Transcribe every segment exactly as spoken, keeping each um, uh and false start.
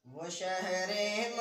وہ شہر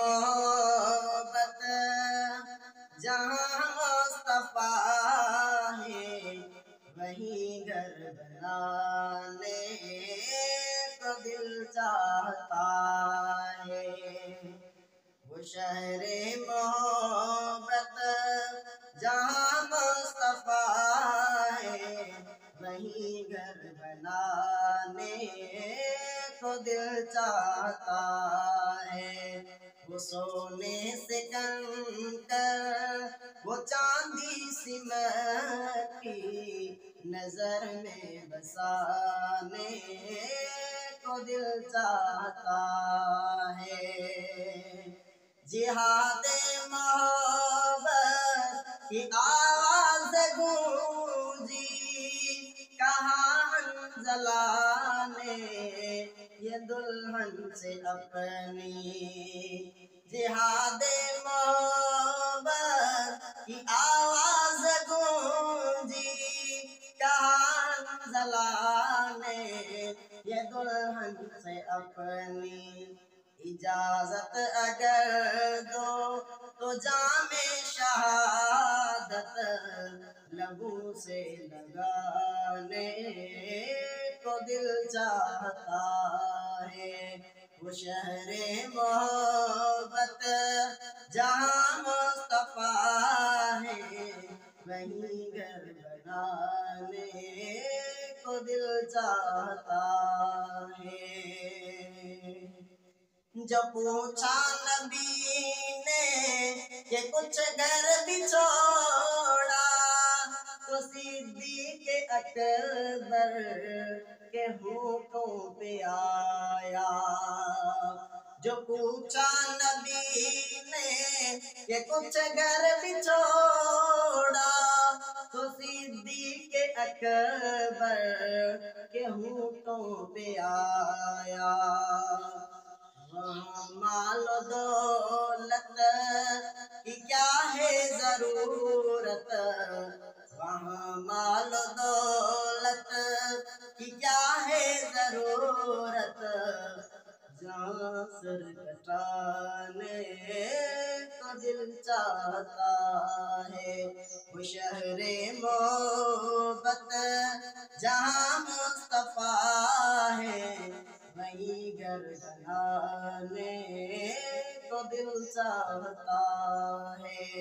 محبت جہاں مصطفیٰ ہے، وہیں گھر بنانے کو دل چاہتا ہے۔ وہ شہر محبت جہاں مصطفیٰ ہے، وہیں گھر بنانے کو دل چاہتا ہے۔ وہ سونے سے کنکر، وہ چاندی سمٹی، نظر میں بسانے کو دل چاہتا ہے۔ جہاد محبت کی آواز گونجی، کہاں حنظلہ نے یہ دلہن سے اپنی۔ جہاد محبت کی آواز گونجی، کہاں حنظلہ نے یہ دلہن سے اپنی۔ اجازت اگر دو تو جام شہادت لبوں سے لگانے کو دل چاہتا ہے۔ وہ شہر محبت جہاں مصطفیٰ ہے، وہیں گھر بنانے کو دل چاہتا ہے۔ جب پوچھا نبی نے کہ کچھ گھر بھی چھوڑا، تو صدیق اکبر کے ہونٹوں پہ آیا۔ جو پوچھا نبی نے کہ کچھ گھر بھی چھوڑا، تو صدیق اکبر کے ہونٹوں پہ آیا۔ وہاں مال و دولت کی کیا ہے ضرورت، وہاں مال و دولت کی کیا ہے ضرورت، جہاں سر کٹانے کو دل چاہتا ہے۔ وہ شہر محبت جہاں مصطفیٰ ہے، وہیں گھر بنانے کو دل چاہتا ہے۔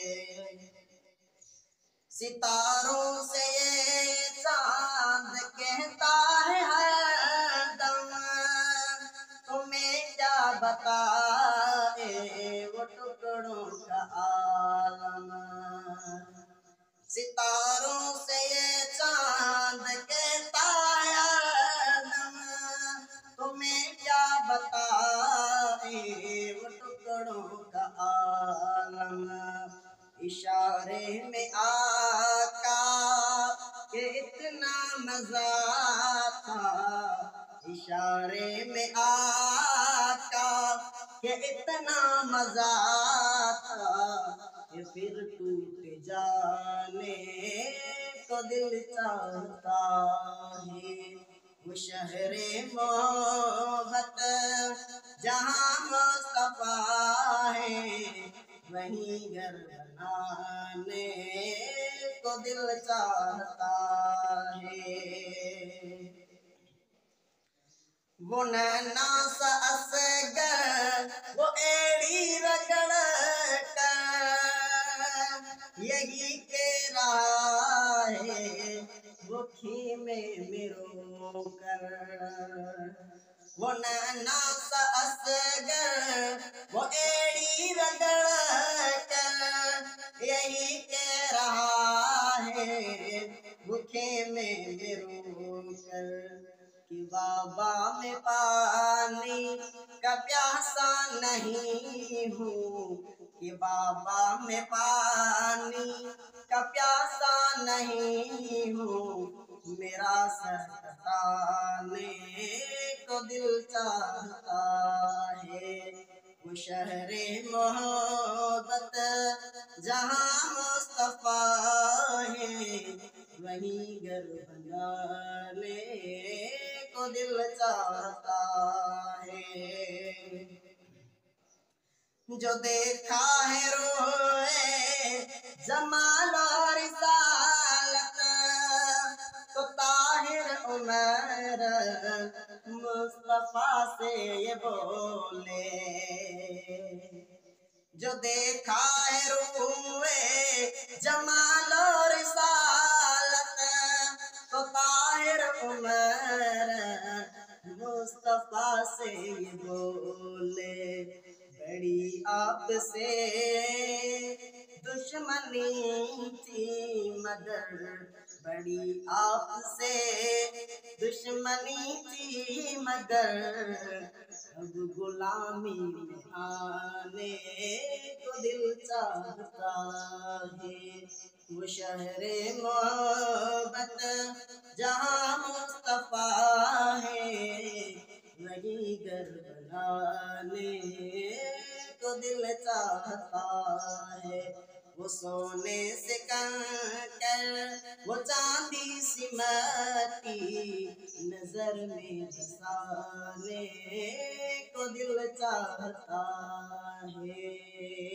ستاروں سے یہ چاند کہتا ہے ہر دم، تمہیں کیا بتائے وہ ٹکڑوں کا عالم۔ ستاروں سے یہ چاند کہتا ہے ہر دم، تمہیں کیا بتائے وہ ٹکڑوں کا عالم۔ اشارے میں آقا کہ اتنا مزہ تھا، اشارے میں آقا کہ اتنا مزہ تھا، کہ پھر ٹوٹ جانے کو دل چاہتا ہے۔ وہ شہر محبت جہاں مصطفیٰ ہے، وہیں گھر بنانے کو دل چاہتا ہے۔ وہ نینا سا اصغر وہ ایڑی رگڑ کر یہی کہہ رہا ہے، وہ خیمے میں رو کر۔ وہ نینا سا اصغر وہ ایڑی رگڑ کر یہی کہہ رہا ہے، وہ خیمے میں رو کر، کہ بابا میں پانی کا پیاسا نہیں ہوں، کہ بابا میں پانی کا پیاسا نہیں ہوں، میرا سر کٹانے کو دل چاہتا ہے۔ وہ شہر محبت جہاں مصطفیٰ ہے، وہیں گھر بنانے کو دل چاہتا ہے۔ جو دیکھا ہے روئے جمال و رسالت تو طاہر عمر مصطفیٰ سے یہ بولے، جو دیکھا ہے روئے جمال و رسالت تو طاہر عمر مصطفیٰ سے یہ بولے، بڑی آپ سے دشمنی تھی مگر بڑی آپ سے دشمنی تھی مگر اب غلامی میں آنے کو دل چاہتا ہے، وہ شہر محبت جہاں مصطفیٰ ہے وہی گھر بنانے کو دل چاہتا ہے، وہ سونے سے کنکر وہ چاندی سی مٹی نظر میں بسانے کو دل چاہتا ہے۔